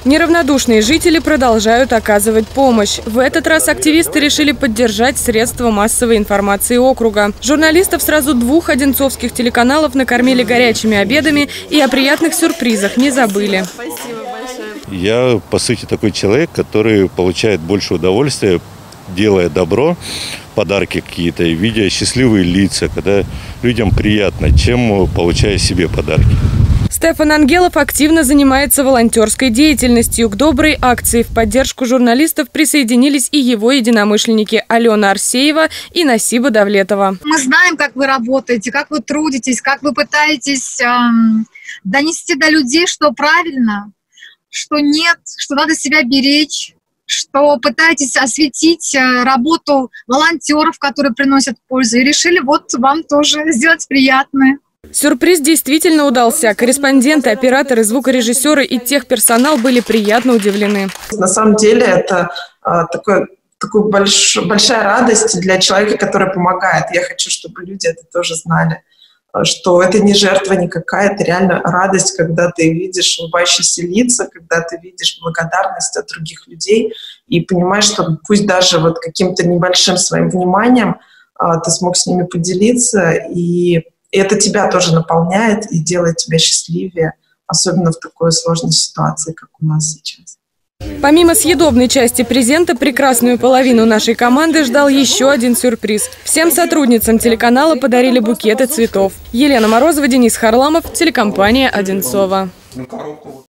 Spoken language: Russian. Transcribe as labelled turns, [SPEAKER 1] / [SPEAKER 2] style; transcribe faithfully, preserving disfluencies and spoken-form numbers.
[SPEAKER 1] Неравнодушные жители продолжают оказывать помощь. В этот раз активисты решили поддержать средства массовой информации округа. Журналистов сразу двух одинцовских телеканалов накормили горячими обедами и о приятных сюрпризах не забыли.
[SPEAKER 2] Я, по сути, такой человек, который получает больше удовольствия, делая добро, подарки какие-то, видя счастливые лица, когда людям приятно, чем получая себе подарки.
[SPEAKER 1] Стефан Ангелов активно занимается волонтерской деятельностью. К доброй акции в поддержку журналистов присоединились и его единомышленники Алена Арсеева и Насиба Давлетова.
[SPEAKER 3] Мы знаем, как вы работаете, как вы трудитесь, как вы пытаетесь эм, донести до людей, что правильно, что нет, что надо себя беречь, что пытаетесь осветить работу волонтеров, которые приносят пользу. И решили вот вам тоже сделать приятное.
[SPEAKER 1] Сюрприз действительно удался. Корреспонденты, операторы, звукорежиссеры и техперсонал были приятно удивлены.
[SPEAKER 4] На самом деле это а, такой, такой больш, большая радость для человека, который помогает. Я хочу, чтобы люди это тоже знали, что это не жертва никакая, это реально радость, когда ты видишь улыбающиеся лица, когда ты видишь благодарность от других людей и понимаешь, что пусть даже вот каким-то небольшим своим вниманием а, ты смог с ними поделиться, и это тебя тоже наполняет и делает тебя счастливее, особенно в такой сложной ситуации, как у нас сейчас.
[SPEAKER 1] Помимо съедобной части презента, прекрасную половину нашей команды ждал еще один сюрприз. Всем сотрудницам телеканала подарили букеты цветов. Елена Морозова, Денис Харламов, телекомпания «Одинцово».